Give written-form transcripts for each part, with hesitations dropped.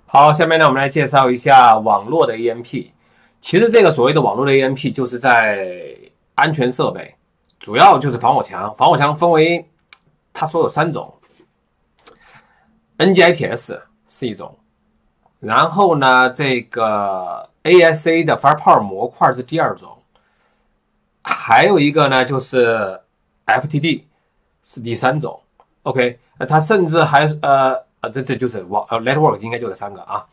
好，下面呢，我们来介绍一下网络的 AMP。其实这个所谓的网络的 AMP 就是在安全设备，主要就是防火墙。防火墙分为它说有3种 ，NGIPS 是一种，然后呢，这个 ASA 的 Firepower 模块是第2种，还有一个呢就是 FTD 是第3种。OK， 它甚至还这就是network 应该就这3个啊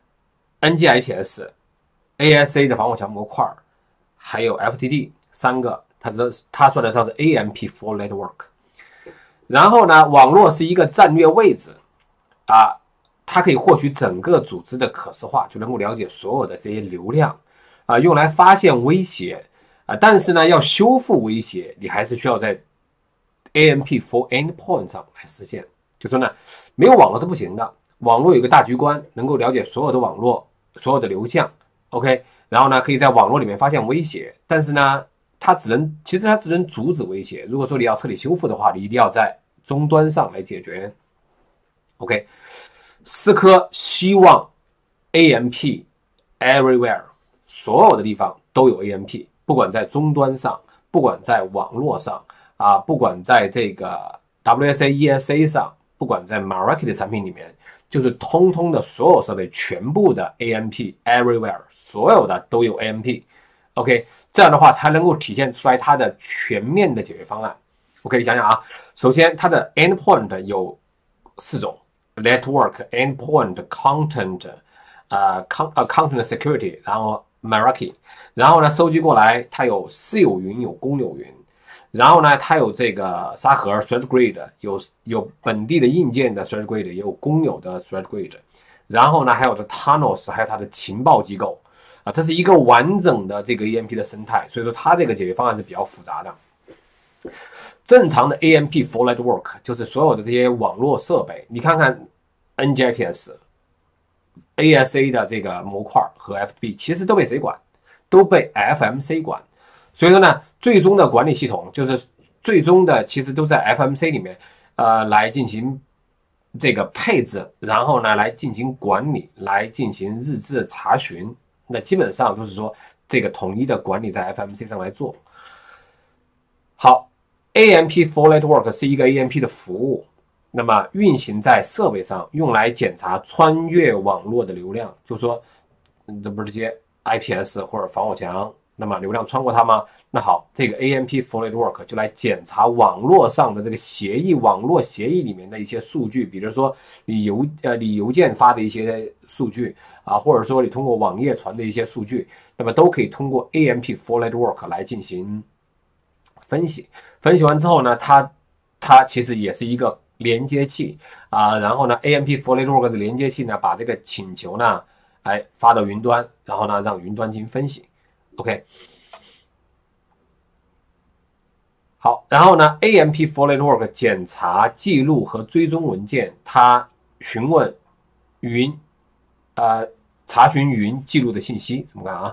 ，NGIPS、ASA 的防火墙模块，还有 FTD 3个，它说的是 AMP for network。然后呢，网络是一个战略位置啊，它可以获取整个组织的可视化，就能够了解所有的这些流量啊，用来发现威胁啊。但是呢，要修复威胁，你还是需要在 AMP for endpoint 上来实现。就说呢，没有网络是不行的。网络有个大局观，能够了解所有的网络、所有的流向 ，OK， 然后呢，可以在网络里面发现威胁，但是呢，其实它只能阻止威胁。如果说你要彻底修复的话，你一定要在终端上来解决 ，OK。思科希望 AMP everywhere， 所有的地方都有 AMP， 不管在终端上，不管在网络上啊，不管在这个 WSA、ESA 上。不管在 Meraki 的产品里面，就是通通的所有设备全部的 AMP everywhere， 所有的都有 AMP。OK， 这样的话才能够体现出来它的全面的解决方案。OK， 你想想啊，首先它的 endpoint 有4种 ：network、endpoint、content、content security， 然后 Meraki， 然后呢收集过来，它有私有云，有公有云。然后呢，它有这个沙盒 SwitchGrid， 有本地的硬件的 SwitchGrid， 也有公有的 SwitchGrid。然后呢，还有的 Tunnels， 还有它的情报机构啊，这是一个完整的这个 AMP 的生态。所以说，它这个解决方案是比较复杂的。正常的 AMP for network 就是所有的这些网络设备，你看看 NGIPS、ASA 的这个模块和 FTP 其实都被谁管？都被 FMC 管。所以说呢，最终的管理系统就是最终的其实都在 FMC 里面，来进行这个配置，然后呢来进行管理，来进行日志查询。那基本上就是说这个统一的管理在 FMC 上来做。好 ，AMP for network 是一个 AMP 的服务，那么运行在设备上，用来检查穿越网络的流量，就是说，这不是这些 IPS 或者防火墙。那么流量穿过它吗？那好，这个 AMP for network 就来检查网络上的这个协议，网络协议里面的一些数据，比如说你邮件发的一些数据啊，或者说你通过网页传的一些数据，那么都可以通过 AMP for network 来进行分析。分析完之后呢，它其实也是一个连接器啊，然后呢 AMP for network 的连接器呢，把这个请求呢，发到云端，然后呢让云端进行分析。OK， 好，然后呢 ，AMP for network 检查、记录和追踪文件，它询问云，查询云记录的信息，怎么看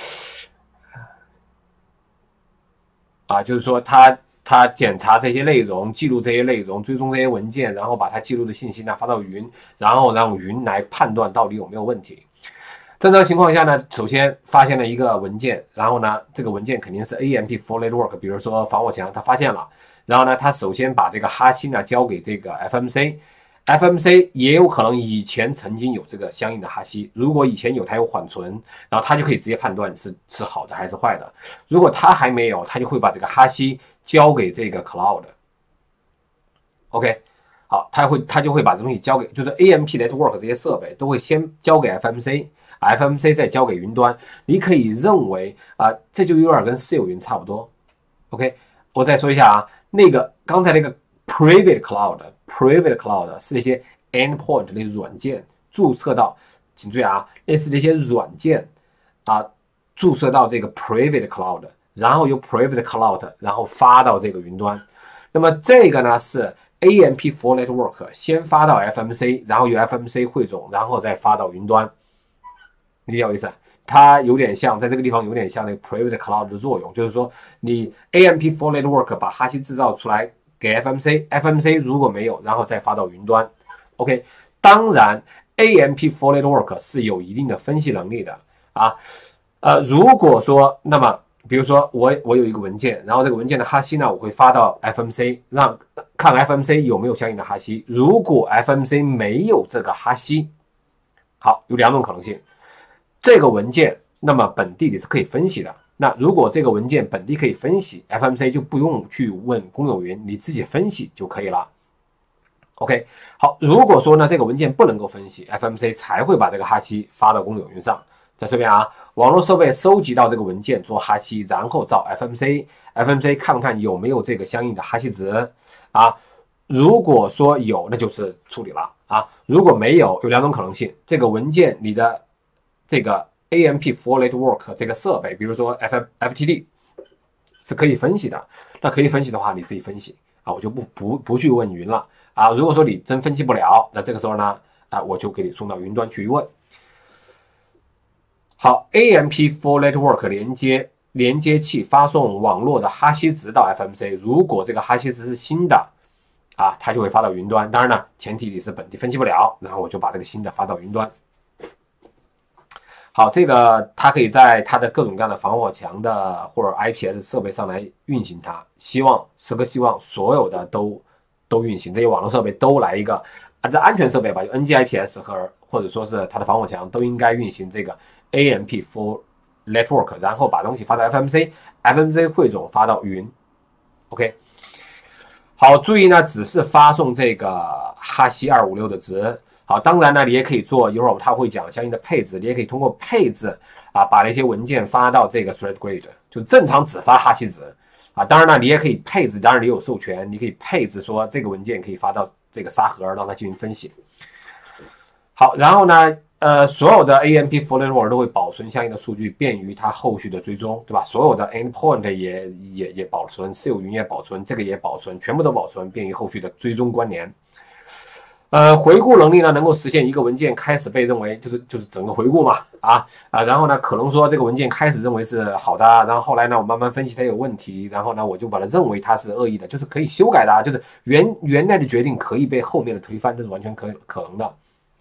啊？就是说它检查这些内容，记录这些内容，追踪这些文件，然后把它记录的信息呢发到云，然后让云来判断到底有没有问题。正常情况下呢，首先发现了一个文件，然后呢，这个文件肯定是 AMP for network， 比如说防火墙，它发现了，然后呢，它首先把这个哈希呢交给这个 FMC 也有可能以前曾经有这个相应的哈希，如果以前有，它有缓存，然后它就可以直接判断是好的还是坏的。如果它还没有，它就会把这个哈希交给这个 Cloud。OK。好，它就会把这东西交给，就是 AMP network 这些设备都会先交给 FMC 再交给云端。你可以认为这就有点跟私有云差不多。OK， 我再说一下啊，刚才那个 private cloud 是一些 endpoint 的软件注册到，请注意啊，类似这些软件注册到这个 private cloud， 然后由 private cloud 然后发到这个云端。那么这个呢是AMP for network 先发到 FMC， 然后由 FMC 汇总，然后再发到云端。理解我意思？它有点像，在这个地方有点像那个 private cloud 的作用，就是说你 AMP for network 把哈希制造出来给 FMC 如果没有，然后再发到云端。OK， 当然 AMP for Network 是有一定的分析能力的啊。如果说那么比如说我有一个文件，然后这个文件的哈希呢，我会发到 FMC， 让看 FMC 有没有相应的哈希。如果 FMC 没有这个哈希，好，有两种可能性，这个文件那么本地里是可以分析的。那如果这个文件本地可以分析 ，FMC 就不用去问公有云，你自己分析就可以了。OK， 好，如果说呢这个文件不能够分析 ，FMC 才会把这个哈希发到公有云上。再说一遍啊，网络设备收集到这个文件做哈希，然后找 FMC 看看有没有这个相应的哈希值啊。如果说有，那就是处理了啊。如果没有，有两种可能性，这个文件你的这个 AMP for Network 这个设备，比如说 FTD 是可以分析的。那可以分析的话，你自己分析啊，我就不去问云了啊。如果说你真分析不了，那这个时候呢，我就给你送到云端去问。好 ，AMP for Network 连接器发送网络的哈希值到 FMC， 如果这个哈希值是新的啊，它就会发到云端。当然呢，前提你是本地分析不了，然后我就把这个新的发到云端。好，这个它可以在它的各种各样的防火墙的或者 IPS 设备上来运行它，希望所有的都运行，这些网络设备都来一个这安全设备吧，就 NG-IPS 或者说是它的防火墙都应该运行这个 AMP for Network， 然后把东西发到 FMC 汇总发到云。OK， 好，注意呢，只是发送这个哈希256的值。好，当然呢，你也可以做，一会儿他会讲相应的配置，你也可以通过配置把那些文件发到这个 thread grid， 就正常只发哈希值当然呢，你也可以配置，当然你有授权，你可以配置说这个文件可以发到这个沙盒，让它进行分析。好，然后呢，所有的 AMP for Network 都会保存相应的数据，便于它后续的追踪，对吧？所有的 endpoint 也保存，私有云也保存，这个也保存，全部都保存，便于后续的追踪关联。回顾能力呢，能够实现一个文件开始被认为就是整个回顾嘛，然后呢，可能说这个文件开始认为是好的，然后后来呢，我慢慢分析它有问题，然后呢，我就把它认为它是恶意的，就是可以修改的，就是原来的决定可以被后面的推翻，这是完全可能的。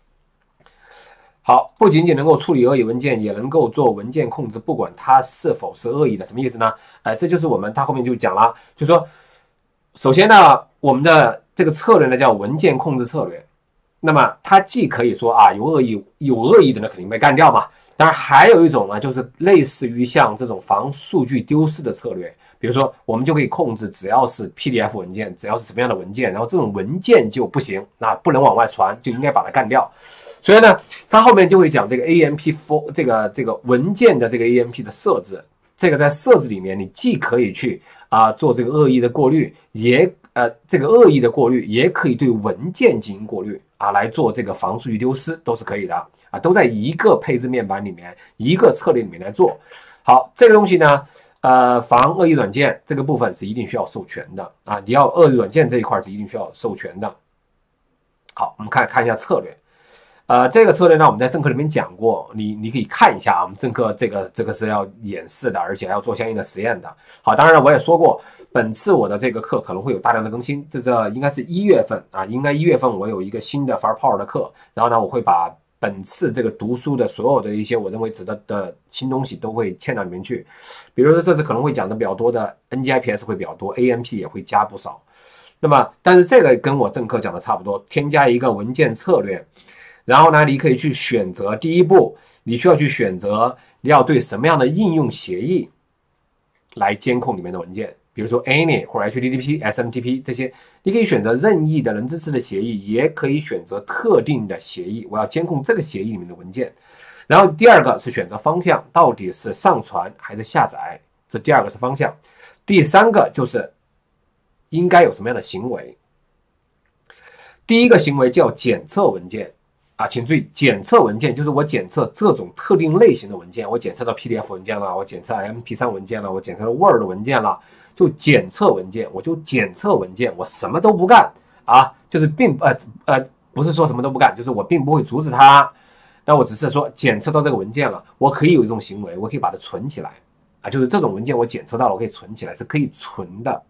好，不仅仅能够处理恶意文件，也能够做文件控制，不管它是否是恶意的，什么意思呢？这就是它后面就讲了，就是说，首先呢，我们的这个策略呢叫文件控制策略。那么它既可以说有恶意的呢肯定被干掉嘛。当然还有一种呢，就是类似于像这种防数据丢失的策略。比如说我们就可以控制，只要是 PDF 文件，只要是什么样的文件，然后这种文件就不行，那不能往外传，就应该把它干掉。所以呢，它后面就会讲这个 AMP for 这个文件的这个 AMP 的设置。这个在设置里面，你既可以去做这个恶意的过滤，这个恶意的过滤也可以对文件进行过滤来做这个防数据丢失，都是可以的都在一个配置面板里面，一个策略里面来做。好，这个东西呢，防恶意软件这个部分是一定需要授权的你要恶意软件这一块是一定需要授权的。好，我们看一下策略。这个策略呢，我们在正课里面讲过，你可以看一下我们正课这个是要演示的，而且还要做相应的实验的。好，当然我也说过，本次我的这个课可能会有大量的更新，这应该是1月份应该1月份我有一个新的 Firepower 的课，然后呢，我会把本次这个读书的所有的一些我认为值得的新东西都会嵌到里面去。比如说这次可能会讲的比较多的 NG-IPS 会比较多， AMP 也会加不少。那么但是这个跟我正课讲的差不多，添加一个文件策略。然后呢，你可以去选择，第一步，你需要去选择你要对什么样的应用协议来监控里面的文件，比如说 ANY 或者 HTTP、SMTP 这些，你可以选择任意的能支持的协议，也可以选择特定的协议，我要监控这个协议里面的文件。然后第二个是选择方向，到底是上传还是下载，这第二个是方向。第三个就是应该有什么样的行为。第一个行为叫检测文件。请注意，检测文件就是我检测这种特定类型的文件，我检测到 PDF 文件了，我检测 MP3 文件了，我检测到 Word 文件了，就检测文件，我就检测文件，我什么都不干就是不是说什么都不干，就是我并不会阻止它，那我只是说检测到这个文件了，我可以有一种行为，我可以把它存起来就是这种文件我检测到了，我可以存起来，是可以存的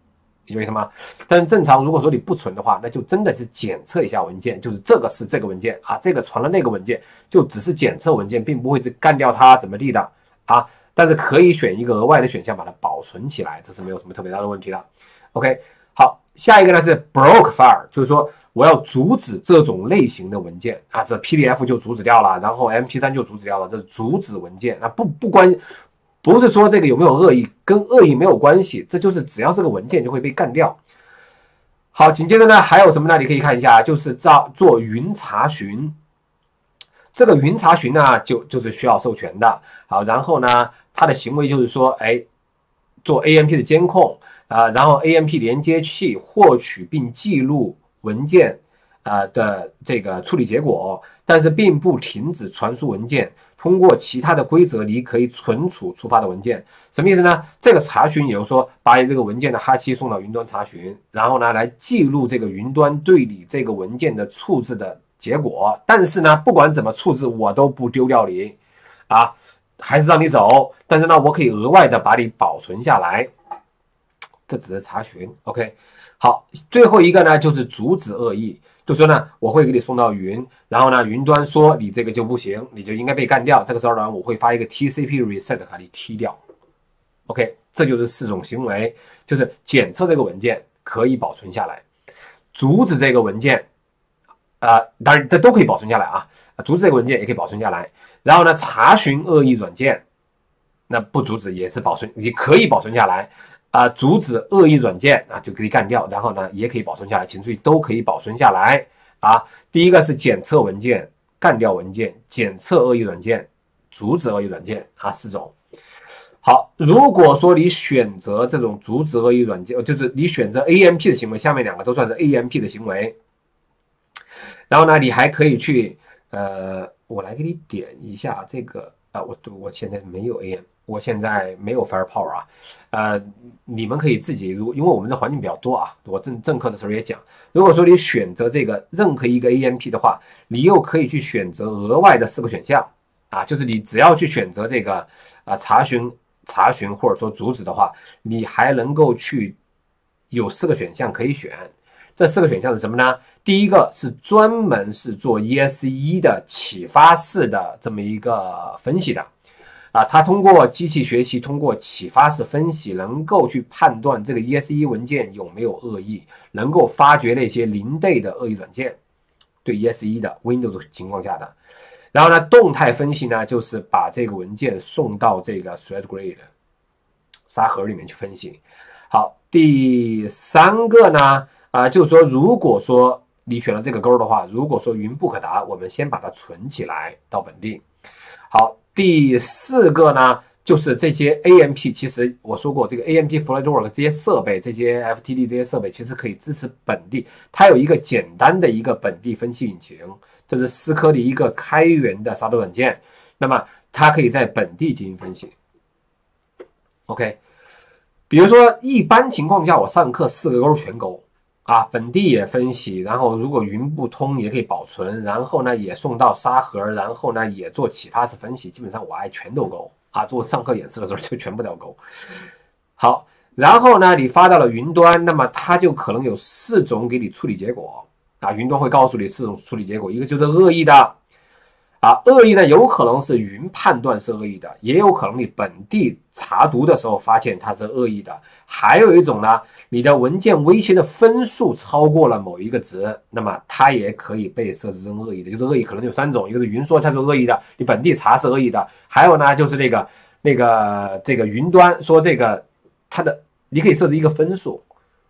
有意思吗？但是正常如果说你不存的话，那就真的是检测一下文件，就是这个是这个文件啊，这个传了那个文件，就只是检测文件，并不会干掉它怎么地的啊。但是可以选一个额外的选项把它保存起来，这是没有什么特别大的问题的。OK， 好，下一个呢是 block file， 就是说我要阻止这种类型的文件啊，这 PDF 就阻止掉了，然后 MP3 就阻止掉了，这是阻止文件啊，不是说这个有没有恶意，跟恶意没有关系，这就是只要这个文件就会被干掉。好，紧接着呢还有什么呢？你可以看一下，就是做云查询。这个云查询呢，就是需要授权的。好，然后呢，它的行为就是说，哎，做 AMP 的监控啊，然后 AMP 连接器获取并记录文件的这个处理结果，但是并不停止传输文件。通过其他的规则，你可以存储触发的文件。什么意思呢？这个查询，也就是说，把你这个文件的哈希送到云端查询，然后呢，来记录这个云端对你这个文件的处置的结果。但是呢，不管怎么处置，我都不丢掉你，啊，还是让你走。但是呢，我可以额外的把你保存下来。这只是查询 ，OK。好，最后一个呢，就是阻止恶意。就说呢，我会给你送到云，然后呢，云端说你这个就不行，你就应该被干掉。这个时候呢，我会发一个 TCP reset 把你踢掉。OK， 这就是4种行为，就是检测这个文件可以保存下来，阻止这个文件，当然这都可以保存下来啊，阻止这个文件也可以保存下来。然后呢，查询恶意软件，那不阻止也是保存，也可以保存下来。阻止恶意软件啊，就可以干掉，然后呢，也可以保存下来，请注意都可以保存下来啊。第一个是检测文件、干掉文件、检测恶意软件、阻止恶意软件啊，4种。好，如果说你选择这种阻止恶意软件，就是你选择 AMP 的行为，下面2个都算是 AMP 的行为。然后呢，你还可以去我来给你点一下这个我现在没有 AM。我现在没有 Firepower 啊，你们可以自己，因为我们的环境比较多啊，我正课的时候也讲，如果说你选择这个任何一个 AMP 的话，你又可以去选择额外的4个选项啊，就是你只要去选择这个查询或者说阻止的话，你还能够去有4个选项可以选。这4个选项是什么呢？第一个是专门是做 ESE 的启发式的这么一个分析的。它通过机器学习，通过启发式分析，能够去判断这个 ESE 文件有没有恶意，能够发掘那些零 day 的恶意软件，对 ESE 的 Windows 情况下的。然后呢，动态分析呢，就是把这个文件送到这个 ThreadGrid 沙盒里面去分析。好，第3个呢，就是说，如果说你选了这个勾的话，如果说云不可达，我们先把它存起来到本地。好。第4个呢，就是这些 AMP， 其实我说过，这个 AMP FlightWorks 这些设备，这些 FTD 这些设备，其实可以支持本地，它有一个简单的一个本地分析引擎，这是思科的一个开源的杀毒软件，那么它可以在本地进行分析。OK， 比如说一般情况下，我上课4个勾全勾。本地也分析，然后如果云不通也可以保存，然后呢也送到沙盒，然后呢也做启发式分析，基本上我爱全都勾做上课演示的时候就全部都要勾。好，然后呢你发到了云端，那么它就可能有4种给你处理结果云端会告诉你4种处理结果，一个就是恶意的恶意呢有可能是云判断是恶意的，也有可能你本地查读的时候发现它是恶意的，还有一种呢，你的文件微信的分数超过了某一个值，那么它也可以被设置成恶意的。就是恶意可能有3种，一个是云说它是恶意的，你本地查是恶意的，还有呢就是这个云端说这个它的你可以设置一个分数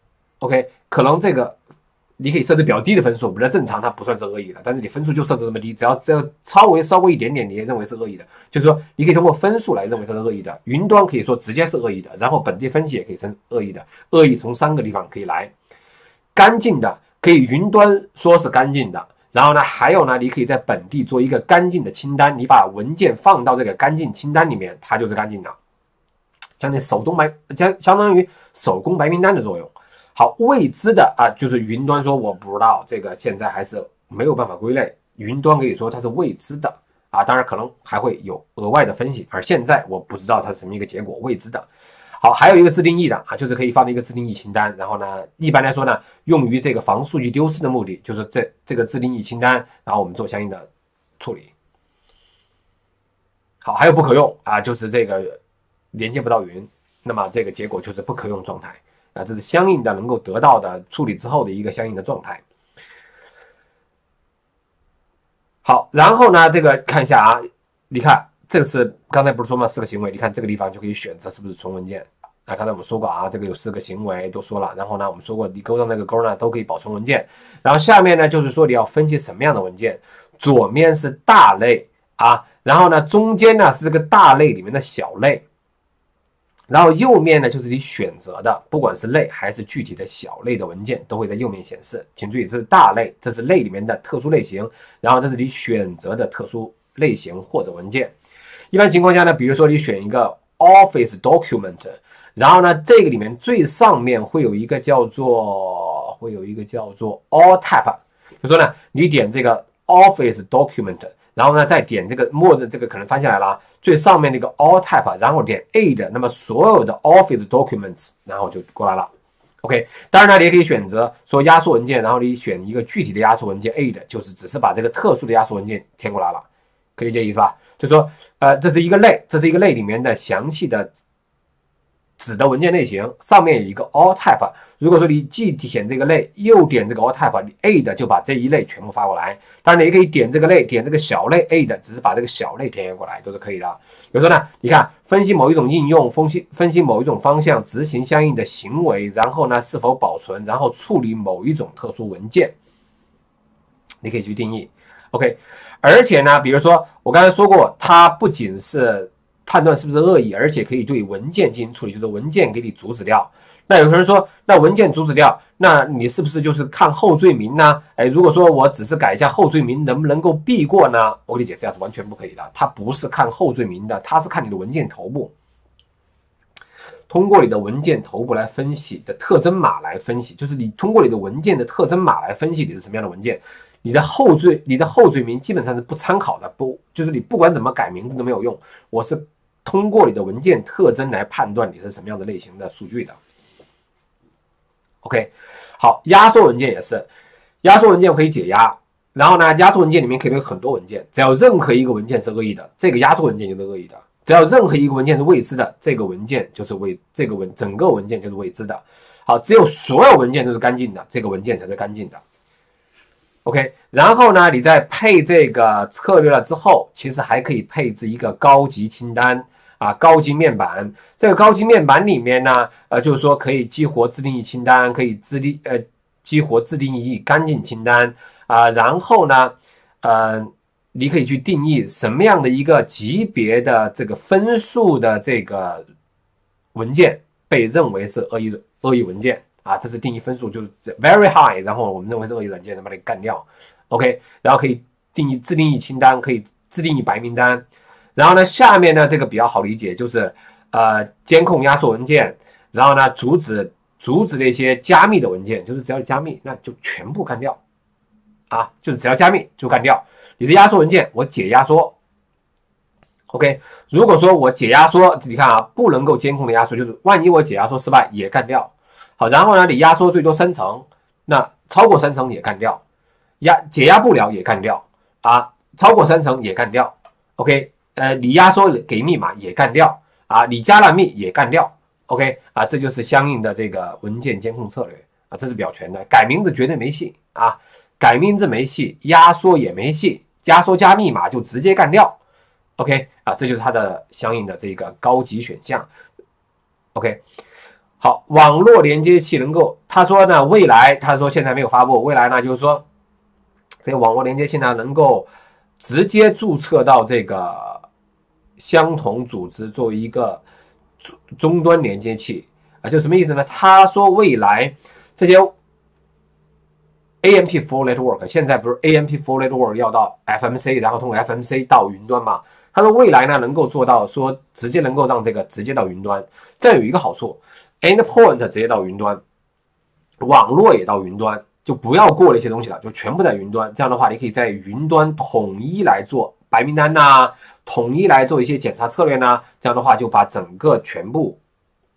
，OK， 可能这个你可以设置比较低的分数，比较正常，它不算是恶意的，但是你分数就设置这么低，只要稍微一点点，你也认为是恶意的，就是说你可以通过分数来认为它是恶意的。云端可以说直接是恶意的，然后本地分析也可以成恶意的。恶意从3个地方可以来，干净的可以云端说是干净的，然后呢还有呢，你可以在本地做一个干净的清单，你把文件放到这个干净清单里面，它就是干净的，相当于手工白名单的作用。好，未知的就是云端说我不知道，这个现在还是没有办法归类，云端可以说它是未知的当然可能还会有额外的分析，而现在我不知道它是什么一个结果，未知的。 好，还有一个自定义的啊，就是可以放在一个自定义清单。然后呢，一般来说呢，用于这个防数据丢失的目的，就是这个自定义清单，然后我们做相应的处理。好，还有不可用啊，就是这个连接不到云，那么这个结果就是不可用状态啊，这是相应的能够得到的处理之后的一个相应的状态。好，然后呢，这个看一下啊，你看这个是刚才不是说吗？4个行为，你看这个地方就可以选择是不是存文件啊？刚才我们说过啊，这个有4个行为都说了，然后呢，我们说过你勾上那个勾呢都可以保存文件，然后下面呢就是说你要分析什么样的文件，左面是大类啊，然后呢中间呢是这个大类里面的小类。然后右面呢，就是你选择的，不管是类还是具体的小类的文件，都会在右面显示。请注意，这是大类，这是类里面的特殊类型，然后这是你选择的特殊类型或者文件。一般情况下呢，比如说你选一个 Office Document， 然后呢，这个里面最上面会有一个叫做 All Tab， 就说呢，你点这个 Office Document。然后呢，再点这个默认这个可能翻下来了，最上面那个 All Tab， 然后点 Add， 那么所有的 Office Documents， 然后就过来了。OK， 当然呢，你也可以选择说压缩文件，然后你选一个具体的压缩文件 Add， 就是只是把这个特殊的压缩文件填过来了，可以理解意思吧？就说这是一个类，这是一个类里面的详细的子的文件类型，上面有一个 All Tab。如果说你既点这个类，又点这个 All Tab， 你 Add 就把这一类全部发过来。当然，你也可以点这个类，点这个小类 Add， 只是把这个小类填过来，都是可以的。有时候呢，你看分析某一种应用，分析某一种方向，执行相应的行为，然后呢是否保存，然后处理某一种特殊文件，你可以去定义。OK， 而且呢，比如说我刚才说过，它不仅是判断是不是恶意，而且可以对文件进行处理，就是文件给你阻止掉。那有人说，那文件阻止掉，那你是不是就是看后缀名呢？如果说我只是改一下后缀名，能不能够避过呢？我给你解释一下，是完全不可以的。它不是看后缀名的，它是看你的文件头部，通过你的文件头部来分析的特征码来分析，就是你通过你的文件的特征码来分析你是什么样的文件。你的后缀名基本上是不参考的，就是你不管怎么改名字都没有用。我是通过你的文件特征来判断你是什么样的类型的数据的。OK， 好，压缩文件也是，压缩文件可以解压，然后呢，压缩文件里面可以有很多文件，只要任何一个文件是恶意的，这个压缩文件就是恶意的；只要任何一个文件是未知的，这个文件就是整个文件就是未知的。好，只有所有文件都是干净的，这个文件才是干净的。OK， 然后呢，你在配这个策略了之后，其实还可以配置一个高级清单啊，高级面板。这个高级面板里面呢，就是说可以激活自定义清单，可以激活自定义干净清单啊。然后呢，你可以去定义什么样的一个级别的这个分数的这个文件被认为是恶意文件。啊，这是定义分数，就是 very high， 然后我们认为是恶意文件，能把它干掉。OK， 然后可以自定义清单，可以自定义白名单。然后呢，下面呢这个比较好理解，就是监控压缩文件，然后呢阻止那些加密的文件，就是只要加密，那就全部干掉啊，就是只要加密就干掉。你的压缩文件我解压缩。OK， 如果说我解压缩，你看啊，不能够监控的压缩，就是万一我解压缩失败也干掉。好，然后呢，你压缩最多3层，那超过3层也干掉，解压不了也干掉啊，超过3层也干掉。OK， 你压缩给密码也干掉啊，你加了密也干掉。OK 啊，这就是相应的这个文件监控策略啊，这是比较全的。改名字绝对没戏啊，改名字没戏，压缩也没戏，压缩加密码就直接干掉。OK 啊，这就是它的相应的这个高级选项。OK。好，网络连接器能够，他说呢，未来他说现在没有发布，未来呢就是说，这个网络连接器呢能够直接注册到这个相同组织作为一个终端连接器啊，就什么意思呢？他说未来这些 AMP4 Network 现在不是 AMP4 Network 要到 FMC， 然后通过 FMC 到云端嘛？他说未来呢能够做到说直接能够让这个直接到云端，这有一个好处。Endpoint 直接到云端，网络也到云端，就不要过那些东西了，就全部在云端。这样的话，你可以在云端统一来做白名单呐，统一来做一些检查策略呢。这样的话，就把整个全部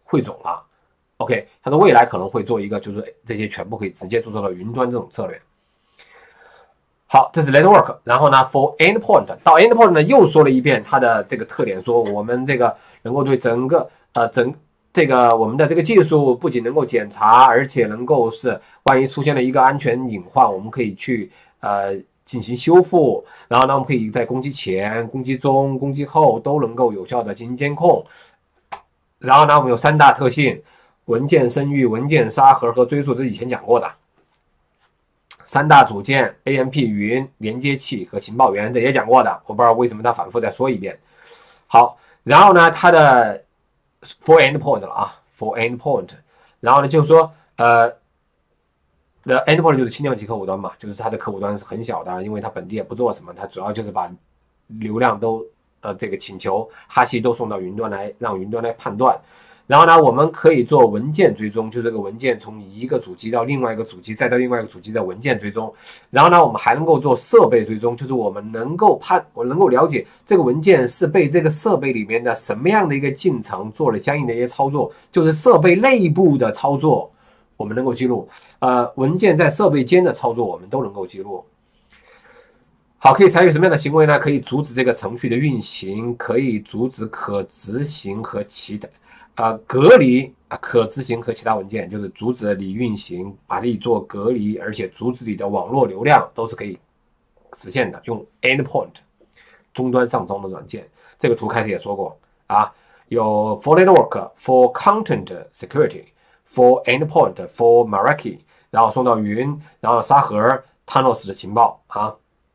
汇总了。OK， 它的未来可能会做一个，就是这些全部可以直接注册到云端这种策略。好，这是 network。然后呢 ，for endpoint 到 endpoint 呢又说了一遍它的这个特点，说我们这个能够对整个我们的这个技术不仅能够检查，而且能够是万一出现了一个安全隐患，我们可以去进行修复。然后呢，我们可以在攻击前、攻击中、攻击后都能够有效的进行监控。然后呢，我们有3大特性。文件声誉、文件沙盒和追溯，这是以前讲过的。3大组件 AMP 云、连接器和情报源，这也讲过的，我不知道为什么他反复再说一遍。好，然后呢，它的 for endpoint 了啊 ，for endpoint， 然后呢就是说the endpoint 就是轻量级客户端嘛，就是它的客户端是很小的，因为它本地也不做什么，它主要就是把流量都这个请求哈希都送到云端来，让云端来判断。然后呢，我们可以做文件追踪，就这个文件从一个主机到另外一个主机，再到另外一个主机的文件追踪。然后呢，我们还能够做设备追踪，就是我们能够了解这个文件是被这个设备里面的什么样的一个进程做了相应的一些操作，就是设备内部的操作我们能够记录，文件在设备间的操作我们都能够记录。好，可以采取什么样的行为呢？可以阻止这个程序的运行，可以阻止可执行和其他。隔离可执行和其他文件，就是阻止你运行，把你做隔离，而且阻止你的网络流量都是可以实现的。用 endpoint 终端上装的软件，这个图开始也说过啊，有 for network、for content security、for endpoint、for Meraki， 然后送到云，然后沙盒 Tanos 的情报啊。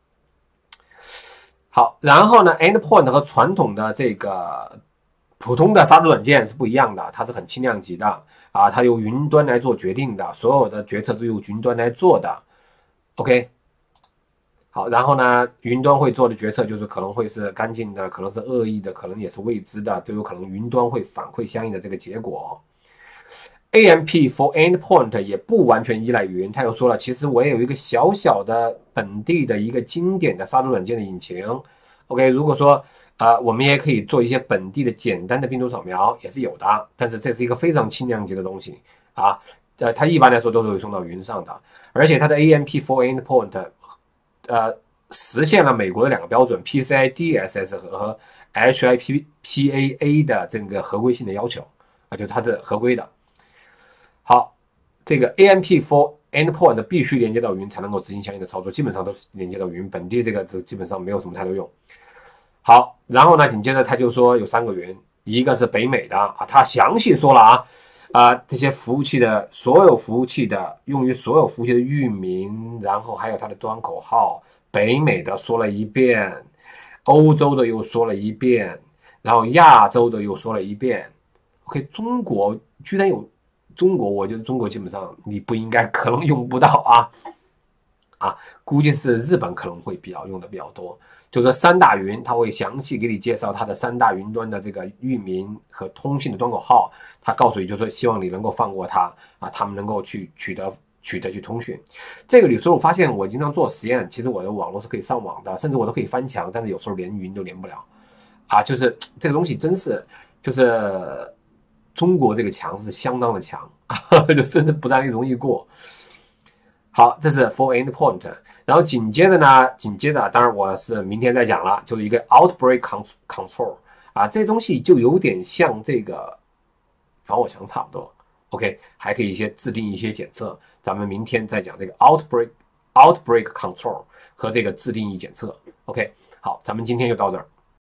好，然后呢 endpoint 和传统的这个普通的杀毒软件是不一样的，它是很轻量级的啊，它由云端来做决定的，所有的决策都由云端来做的。OK， 好，然后呢，云端会做的决策就是可能会是干净的，可能是恶意的，可能也是未知的，都有可能云端会反馈相应的这个结果。AMP for endpoint 也不完全依赖云，他又说了，其实我也有一个小小的本地的一个经典的杀毒软件的引擎。OK， 如果说我们也可以做一些本地的简单的病毒扫描，也是有的，但是这是一个非常轻量级的东西啊。它一般来说都是会送到云上的，而且它的 AMP for endpoint，实现了美国的2个标准 PCI DSS 和 HIPAA 的这个合规性的要求啊，就是它是合规的。好，这个 AMP for endpoint 必须连接到云才能够执行相应的操作，基本上都是连接到云，本地这个基本上没有什么太多用。好，然后呢，紧接着他就说有3个云，一个是北美的啊，他详细说了这些服务器的所有服务器的用于所有服务器的域名，然后还有它的端口号，北美的说了一遍，欧洲的又说了一遍，然后亚洲的又说了一遍。OK， 中国居然有中国，我觉得中国基本上你不应该，可能用不到估计是日本可能会用的比较多。就是3大云，它会详细给你介绍它的3大云端的这个域名和通信的端口号，它告诉你就是说希望你能够放过它他们能够去取得去通讯。这个有时候我发现我经常做实验，其实我的网络是可以上网的，甚至我都可以翻墙，但是有时候连云都连不了就是这个东西真是就是中国这个墙是相当的强就真的不太容易过。好，这是 for endpoint， 然后紧接着当然我是明天再讲了，就是一个 outbreak control 这东西就有点像这个防火墙差不多。OK， 还可以制定一些检测，咱们明天再讲这个 outbreak control 和这个自定义检测。OK， 好，咱们今天就到这儿。